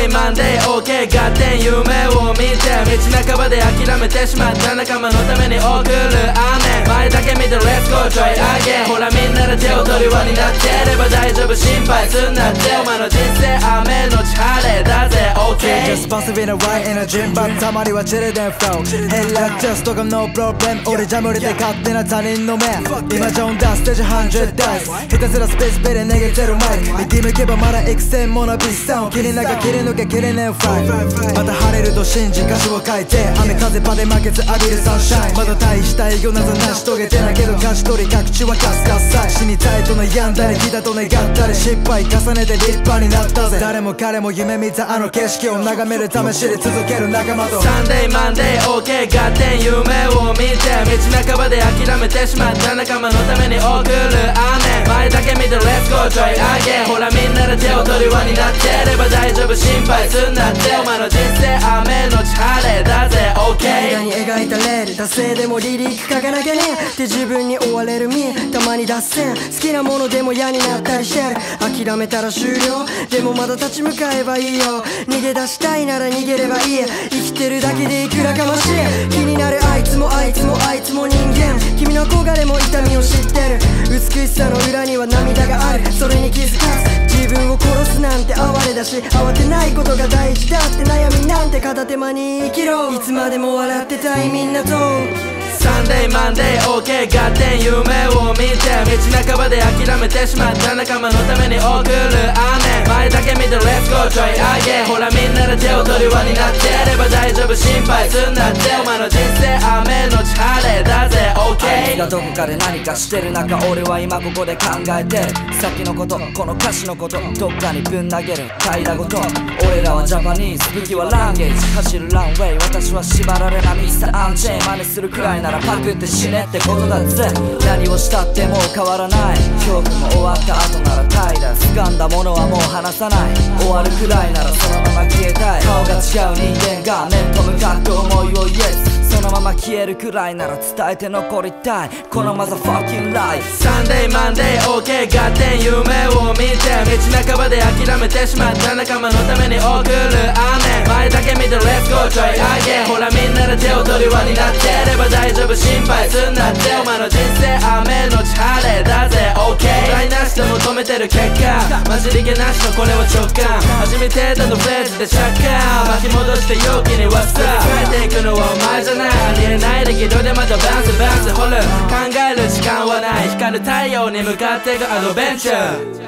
デーマンデー OK ガテン夢を見て道半ばで諦めてしまった仲間のために送る雨前だけ見て Let's go try again ほらみんなで手を取り輪になってれば大丈夫心配すんなってお前の人生雨のち晴れだぜ OK Just supposed to be in a right in a dream but たまにはチルで flow Hey like just とか no problem 俺じゃ無理で勝手な他人の目今ジョンだステージ100ダイスひたすらスペースベで投げてるマイク力抜けばまだ幾千ものビスサウン切りなが切り抜け切れねえフライまた晴れると信じ歌詞を書いて雨風場で負けず浴びるサンシャインまだ大した偉業など成し遂げてないけど勝ち取り各地はカスカスサイ死にたいと悩んだり来たと願ったり失敗重ねて立派になったぜ誰も彼も夢見たあの景色を眺めるため知り続ける仲間とサンデーマンデー OK ガテン夢を見て道半ばで諦めてしまった仲間のために送る雨前だけ見て Let's go try again ほらみんなで手を取り輪になってれば大丈夫心配すんなってお前の人生雨のち晴れだぜ OK 映画に描いたレール惰性でもリリック書かなきゃねって自分に追われる身たまに脱線好きなものでも嫌になったりしてる諦めたら終了でもまだ立ち向かえばいいよ逃げ出したいなら逃げればいい生きてるだけでいくらかましい気になるあいつもあいつもあいつも人間君の憧れも痛みを知ってる美しさの裏には涙があるそれに気づかず自分を殺すなんて哀れだし慌てないことが大事だって悩みなんて片手間に生きろいつまでも笑ってたいみんなとサンデーマンデー OK ガテン夢を見て道半ばで諦めてしまった仲間のために送る雨前だけ見て Let's go try again ほらみんなで手を取り輪になってれば大丈夫心配すんなってお前の人生雨のち晴れだぜ OK あいつがどこかで何かしてる中俺は今ここで考えてる先のことこの歌詞のことどっかにぶん投げる平らごと俺らはジャパニーズ武器はランゲージ走るランウェイ私は縛られないミスターアンチェイン真似するくらいならパクって死ねってことだぜ何をしたってもう変わらない恐怖も終わった後なら怠惰掴んだものはもう離さない終わるくらいならそのまま消えたい顔が違う人間が面と向かって思いを Yes そのまま消えるくらいなら伝えて残りたいこのマザファッキンライフサンデーマンデー OK ガテン夢を見て道半ばで諦めてしまった仲間のために送る雨前だけ見て Let's go try again ほらみんなで手を取り輪になってれば大丈夫心配すんなってお前の人生雨のち晴れだぜ OK トライなしで求めてる結果混じり気なしのこれは直感初めてだのフレーズでシャッカー巻き戻して陽気に What's up 変えていくのはお前じゃないありえないで軌道でまたバウンスバウンス掘る考える時間はない光る太陽に向かっていくアドベンチャー